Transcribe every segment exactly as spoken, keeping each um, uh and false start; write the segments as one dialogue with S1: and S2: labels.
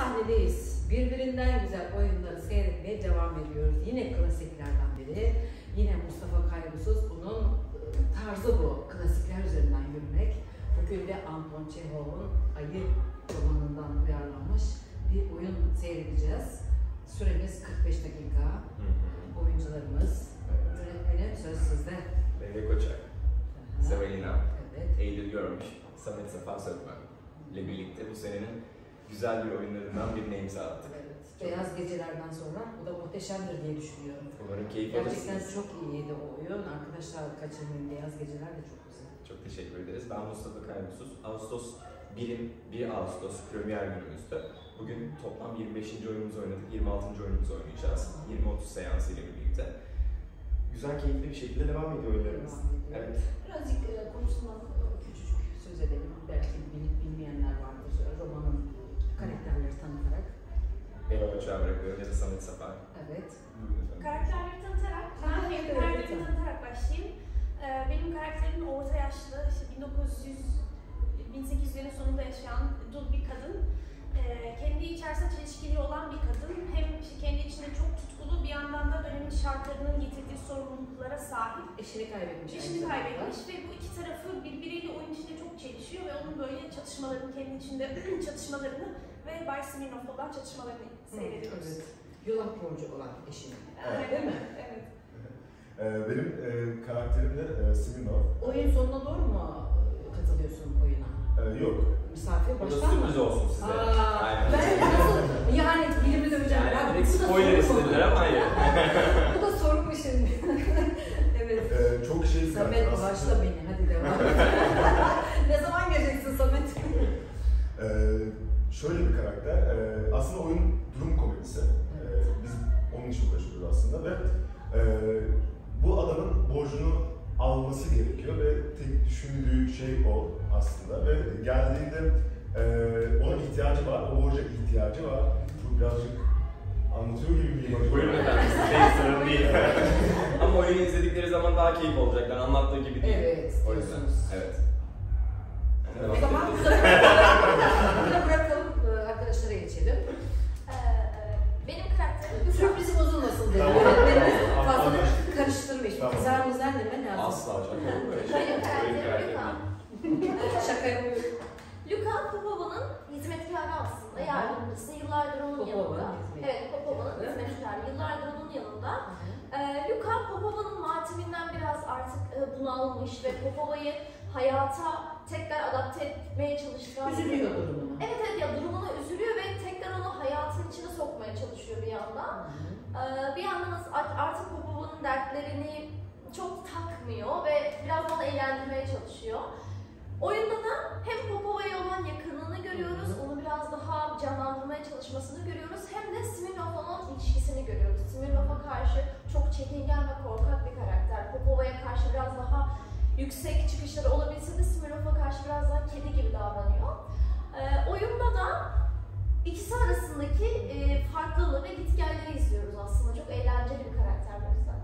S1: sahnedeyiz. Birbirinden güzel oyunları seyretmeye devam ediyoruz. Yine klasiklerden biri. Yine Mustafa Kaygusuz. Bunun tarzı bu. Klasikler üzerinden yürümek. Bugün de Anton Çehov'un Ayı romanından uyarlanmış bir oyun seyredeceğiz. Süremiz kırk beş dakika. Hı hı. Oyuncularımız. Evet. Yönetmenim söz sizde.
S2: Mehmet Koçak, Severina,
S1: evet.
S2: Eylül Görmüş, Samet Safa Sökmen ile birlikte bu senenin güzel bir oyunlarından birine imza attık.
S1: Evet. Beyaz Geceler'den sonra bu da muhteşemdir diye düşünüyorum.
S2: Umarım keyif
S1: Gerçekten
S2: alırsınız.
S1: çok iyiydi o oyun. Arkadaşlar kaçırmayın, Beyaz Geceler de çok güzel.
S2: Çok teşekkür ederiz. Ben Mustafa Kaygusuz. Ağustos birim bir Ağustos premier günümüzde. Bugün toplam yirmi beşinci oyunumuzu oynadık. yirmi altıncı oyunumuzu oynayacağız. yirmi otuz seansı ile birlikte. Güzel, keyifli bir şekilde devam ediyor oyunlarımız. Evet.
S1: Birazcık e, konuşmak, küçücük söz edelim. Belki bilip bilmeyenler vardır. Romanın karakterleri tanıtarak.
S2: Mehmet Koçak'a bırakıyorum ya da Samet Safa.
S1: Evet.
S3: Karakterleri tanıtarak, ben benim karakterimi tanıtarak başlayayım. Ee, benim karakterim orta yaşlı, işte bin dokuz yüz, bin sekiz yüzlerin sonunda yaşayan dul bir kadın. Ee, kendi içerisinde çelişkili olan bir kadın. Hem işte kendi içinde çok tutkulu, bir yandan da dönemin şartlarının getirdiği sorumluluklara sahip.
S1: Eşini kaybetmiş.
S3: Eşini kaybetmiş ve bu iki tarafı birbiriyle oyun içinde çok çelişiyor ve onun böyle çatışmalarını, kendi içinde çatışmalarını ve Bay Smirnoff'la olan çatışmalarını seyrediyoruz.
S1: Evet. Yulaf borcu olan eşini.
S3: Evet.
S1: Değil mi?
S3: Evet.
S4: Benim e, karakterim de e, Smirnoff.
S1: Oyun sonuna doğru mu katılıyorsun oyuna?
S4: E, yok.
S1: Misafir
S2: Bu da
S1: baştan mı?
S2: sürpriz olsun size.
S1: Aa,
S2: Aynen.
S1: ben nasıl yani dilimi döveceğim.
S2: Yani
S1: Ben,
S2: direkt
S1: bu da
S2: spoiler
S1: soru mu?
S2: istediler ama hayır.
S1: Bu da soru mu şimdi? Evet.
S4: E, çok şey bir karakter
S1: Samet
S4: aslında.
S1: başla beni, hadi devam et. Ne zaman geleceksin Samet?
S4: E, şöyle bir karakter, e, aslında oyun durum komedisi. E, biz onun için uğraşıyoruz aslında ve e, bu adamın borcunu alması gerekiyor ve tek düşündüğü şey o aslında ve geldiğinde e, ona ihtiyacı var, o borca ihtiyacı var. Bu birazcık anlatıyor gibi miyim acaba?
S2: Buyurun efendim, size sorun değil. Ama oyunu izledikleri zaman daha keyif olacaklar, anlattığı gibi değil.
S1: Evet,
S2: O yüzden,
S1: diyorsunuz.
S2: evet.
S1: O zaman burada bırakalım, arkadaşlara geçelim.
S3: Ee, benim karakterim
S1: Sürprizim uzunmasın dedi.
S4: Tamam.
S1: Yönetmenim fazla
S4: Tamam.
S1: karıştırmış.
S4: Tamam.
S1: Kızar mızar deme lazım.
S2: Asla hocam.
S3: Benim karakterim Luka.
S1: Şaka yapıyorum.
S3: Luka, Popova'nın hizmetkarı aslında, yardımcısı. Yıllardır onun
S1: Popova'nın
S3: yanında.
S1: hizmetkarı.
S3: Evet, Popova'nın hizmetkarı. Yıllardır onun yanında. Ee, Luka, Popova'nın mateminden biraz artık e, bunalmış ve Popova'yı hayata tekrar adapte etmeye çalıştıran...
S1: Üzülüyor durumuna.
S3: Evet, evet ya durumuna üzülüyor ve tekrar onu hayatın içine sokmaya çalışıyor bir yandan. Ee, bir yandan artık Popova'nın dertlerini çok takmıyor ve biraz onu eğlendirmeye çalışıyor. Oyunda da hem Popova'ya olan yakınlığını görüyoruz, onu biraz daha canlandırmaya çalışmasını görüyoruz, hem de Smirnoff'la olan ilişkisini görüyoruz. Smirnoff'a karşı çok çekingen ve korkak bir karakter. Popova'ya karşı biraz daha yüksek çıkışları olabilse de Smirnoff'a karşı biraz daha kedi gibi davranıyor. Ee, oyunda da ikisi arasındaki e, farklılığı ve gitgelleri izliyoruz aslında. Çok eğlenceli bir karakter bu yüzden.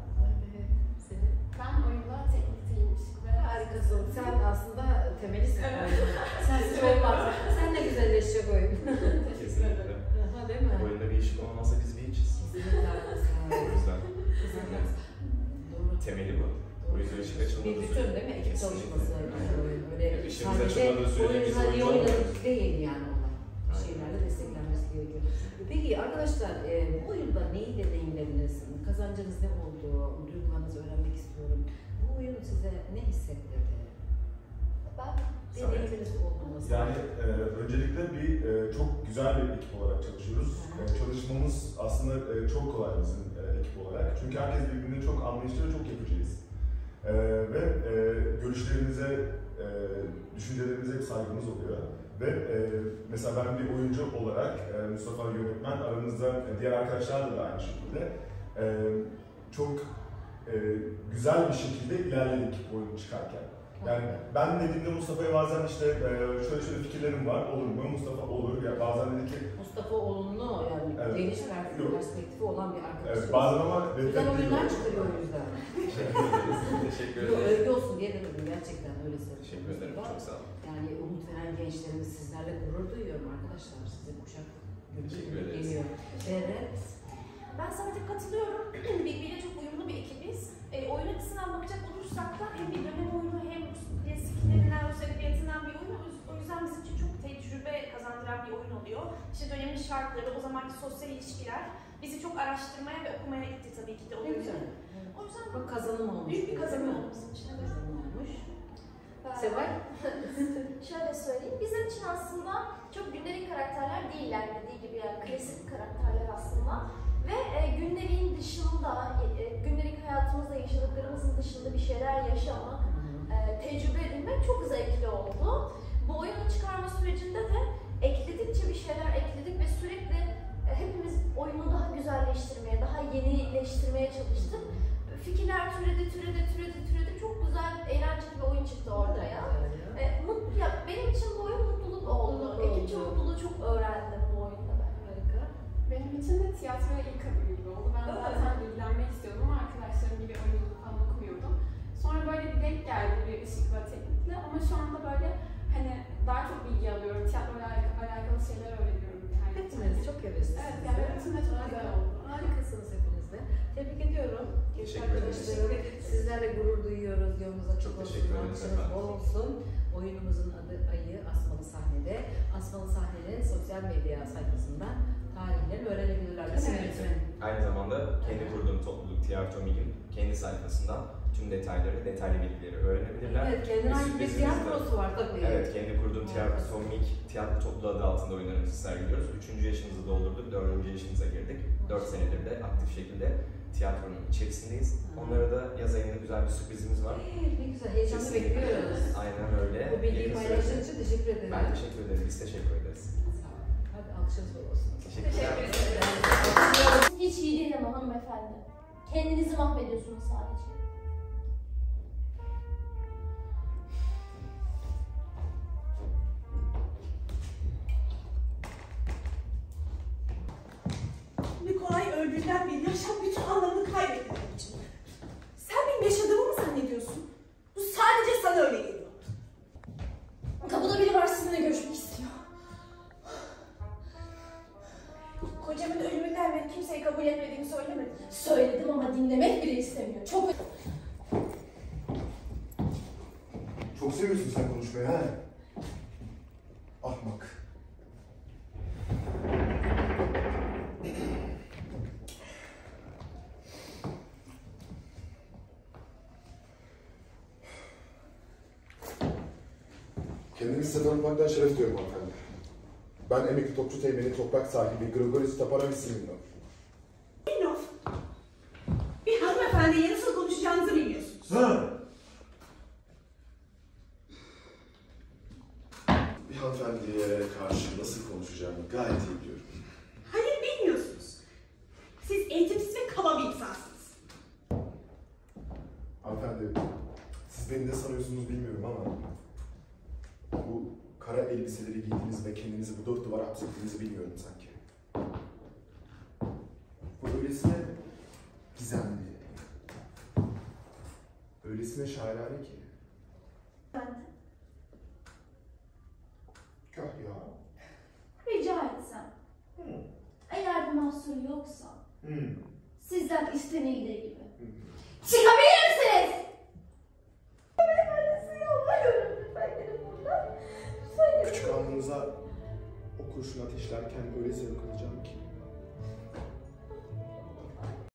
S5: Ben oyunda teknikteyim.
S1: Harikasın. Sen aslında temelisin.
S3: Evet.
S1: Sensiz olmaz. Sen ne güzelleşecek oyun.
S2: Kesinlikle.
S1: Ha, değil mi?
S2: Oyunda bir ışık olmazsa biz bir içiz.
S1: Kesinlikle haklısın.
S2: O yüzden
S1: Evet. Doğru.
S2: temeli bu. O yüzden ışık açılmadığı
S1: Bir bütün değil mi? Ekip çalışması. Öyle
S2: Işığımız
S1: sadece
S2: açılmadığı sürece biz
S1: oyuncular iyi
S2: oyuncu
S1: oynadık
S2: olmuyoruz.
S1: değil yani onlar. Bir şeylerle desteklenmesi gerekiyor. Peki arkadaşlar e, bu oyunda neyi deneyimlediniz? Kazancınız ne oldu? Duygularınızı öğrenmek istiyorum. Bu oyun size ne hissettirdi?
S3: Ben
S1: Deneyiminiz oldu mu?
S4: Yani e, öncelikle bir e, çok güzel bir ekip olarak çalışıyoruz. E, çalışmamız aslında e, çok kolay bizim e, ekip olarak. Çünkü herkes birbirine çok anlayışlı ve çok yapıcıyız. E, ve e, görüşlerimize, e, düşüncelerimize hep saygımız oluyor. Ve e, mesela ben bir oyuncu olarak, e, Mustafa yönetmen, aramızda e, diğer arkadaşlarla da aynı şekilde e, çok e, güzel bir şekilde ilerledik oyun çıkarken. Yani ben dediğimde Mustafa'ya bazen işte e, şöyle şöyle fikirlerim var, olur mu? Mustafa olur ya, bazen dedi ki...
S1: Mustafa olumlu yani
S4: Evet.
S1: geniş perspektifi olan bir arkadaşımız.
S4: Evet, bazen ama...
S1: Güzel oyunlar çıkarıyor o yüzden.
S2: Teşekkür ederiz. Teşekkür
S1: Yok,
S2: ederiz.
S1: övgü olsun diye demedim, gerçekten öyle söylüyorum.
S2: Teşekkür ederim. Çok sağ olun.
S1: Yani umut veren gençlerimiz, sizlerle gurur duyuyorum arkadaşlar. Sizi kuşak gündüz
S3: katılıyorum. Birbiriyle çok uyumlu bir ekibiz. E, oyun açısından bakacak olursak da hem bir dönem oyunu hem klasiklerinden, Rus edebiyatından bir oyun. O yüzden bizim için çok tecrübe kazandıran bir oyun oluyor. İşte dönemin şartları, o zamanki sosyal ilişkiler bizi çok araştırmaya ve okumaya itti tabii ki de o oyunu. O yüzden
S1: Bu kazanım olmuş.
S3: büyük bir kazanım
S1: değil mi?
S3: oldu bizim için. Evet.
S1: Kazanım olmuş.
S3: Ben-
S1: Seval?
S3: Şöyle söyleyeyim, bizim için aslında çok gündelik karakterler değiller dediği gibi, yani klasik karakterler aslında. Ve e, günlerin dışında, e, gündelik hayatımızda yaşadıklarımızın dışında bir şeyler yaşamak, e, tecrübe edinmek çok zevkli oldu. Bu oyunu çıkarma sürecinde de ekledikçe bir şeyler ekledik ve sürekli e, hepimiz oyunu daha güzelleştirmeye, daha yenileştirmeye çalıştık. Fikirler türedi, türedi, türedi, türedi. Çok güzel, eğlenceli bir oyun çıktı ortaya. E, mutlu, ya, benim için bu oyun mutluluk oldu.
S1: Mutluluk
S3: Ekipçe
S1: oldu.
S3: mutluluğu çok öğrendim bu oyunda ben.
S1: Harika.
S5: Benim için de tiyatroya ilk adım gibi oldu. Ben
S3: Evet.
S5: zaten ilgilenmek istiyordum ama arkadaşlarım gibi oyunculuk falan okumuyordum. Sonra böyle bir denk geldi bir ışıkla, teknikle, ama şu anda böyle hani daha çok bilgi alıyorum. Tiyatroyla alakalı, alakalı şeyler öğreniyorum. Yani.
S1: Hepiniz çok heveslisiniz.
S5: Evet, yani benim için de çok güzel oldu.
S1: Harikasınız hepiniz de. Tebrik ediyorum. Genç
S2: Teşekkür ederiz.
S1: arkadaşlarım, sizlerle gurur duyuyoruz. Yolunuza
S2: Çok
S1: çok
S2: teşekkür
S1: olsun.
S2: ederiz
S1: Alkışınız
S2: efendim.
S1: bol olsun. Oyunumuzun adı Ayı Asmalı Sahnede. Asmalı Sahne'nin sosyal medya sayfasından tarihlerini öğrenebilirler. Değil mi
S2: Kesinlikle.
S1: öğretmenim?
S2: Aynı zamanda kendi kurduğum topluluk Tiyatro Mig'in kendi sayfasından tüm detayları, detaylı bilgileri öğrenebilirler.
S1: Evet, kendine
S2: Ve
S1: ait bir
S2: sürprizimiz
S1: tiyatrosu var tabii.
S2: Evet, kendi kurduğum Tiyatro Mig, tiyatro topluluğu adı altında oyunlarımızı sergiliyoruz. Üçüncü yaşımızı doldurduk, dördüncü yaşımıza girdik. Dört senedir de aktif şekilde tiyatronun içerisindeyiz. Onlara da yaz ayında güzel bir sürprizimiz var.
S1: Evet, ne güzel, heyecanla
S2: Kesinlikle.
S1: bekliyoruz.
S2: Aynen öyle.
S1: Bu bilgiyi
S2: Yakın
S1: paylaştığın
S2: sürede-
S1: için teşekkür ederim.
S2: Ben teşekkür ederim, biz teşekkür ederiz.
S1: Hadi alkışınız bol olsun.
S2: Teşekkürler.
S3: Hiç iyi değil ama hanımefendi. Kendinizi mahvediyorsunuz sadece.
S6: Nikolay öldüğünden beri yaşam bütün anlamını kaybetti benim için. Sen benim yaşadığımı mı zannediyorsun? Bu sadece sana öyle geliyor.
S3: Kapıda biri var, sizinle görüşmek istiyor.
S6: Kocamın ölümünden beri kimseyi kabul etmediğimi söylemedim.
S3: Söyledim ama dinlemek bile istemiyor. Çok
S4: Çok seviyorsun sen konuşmayı ha? Ahmak. Kendimi size tanıtmaktan şeref duyuyorum hanımefendi. Ben emekli topçu teğmeni toprak sahibi Grigoris Taparamissim'im.
S6: Minov, bir hanımefendiye nasıl konuşacağınızı bilmiyorsunuz.
S4: Ha! Bir hanımefendiye karşı nasıl konuşacağımı gayet iyi biliyorum.
S6: Hayır, bilmiyorsunuz. Siz eğitimsiz ve kaba bir insansınız.
S4: Hanımefendi, siz beni ne sanıyorsunuz bilmiyorum ama bu kara elbiseleri giydiğiniz ve kendinizi bu dört duvara hapsettiğinizi bilmiyorum sanki. Bu öylesine gizemli, öylesine şairane ki.
S3: Ben
S4: Kah ya.
S3: rica etsem,
S4: Hı.
S3: eğer bir mahsuru yoksa,
S4: Hmm.
S3: sizden istenildiği gibi.
S4: Hı.
S3: Çıkabilir misiniz? Beyefendisi yalvarıyorum, lütfen gelin buradan. Lütfen gelin.
S4: Küçük alnınıza o kurşun ateşlerken öyle zevk alacağım ki.